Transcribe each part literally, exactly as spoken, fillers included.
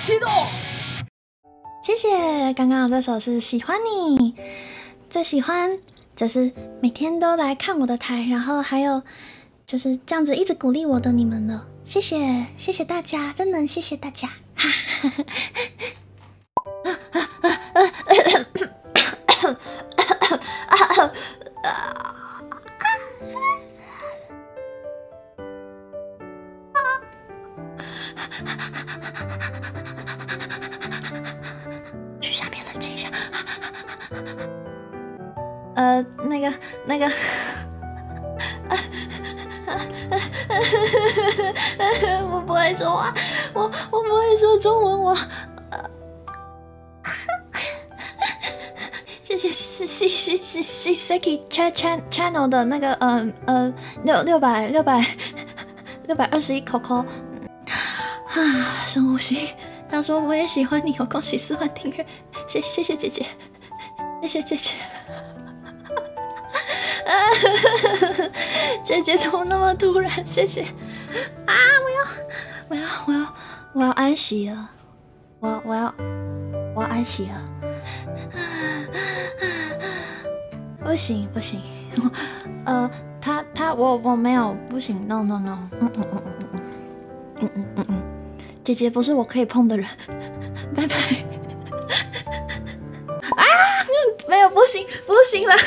启动。谢谢，刚刚这首是喜欢你，最喜欢就是每天都来看我的台，然后还有就是这样子一直鼓励我的你们了，谢谢谢谢大家，真的谢谢大家。哈哈哈去下面冷静一下。呃，那个那个，我不会说话，我我不会说中文，我。谢谢是是是是是 Seki channel 的那个呃呃六六百六百六百二十一 Coco 啊，深呼吸。他说我也喜欢你哦，恭喜四万订阅，谢谢谢姐姐，谢谢姐姐。姐姐怎么那么突然？谢谢啊！我要我要我要我要安息了，我我要我要安息了。不行不行，呃，他他我我没有不行 ，no no no， 嗯嗯嗯嗯嗯嗯嗯嗯嗯嗯，姐姐不是我可以碰的人，拜拜。啊，没有不行不行了，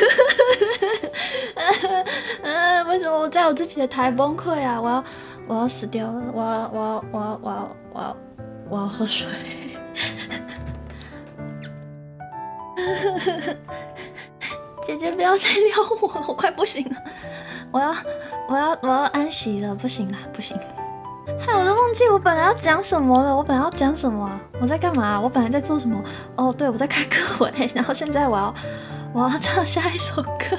呃，为什么我在我自己的台崩溃啊？我要我要死掉了，我要我要我要我要我要我要喝水。姐姐不要再撩我了，我快不行了，我要我要我要安息了，不行了不行，害我都忘记我本来要讲什么了，我本来要讲什么啊？我在干嘛？我本来在做什么？哦，对，我在开歌会，然后现在我要我要唱下一首歌。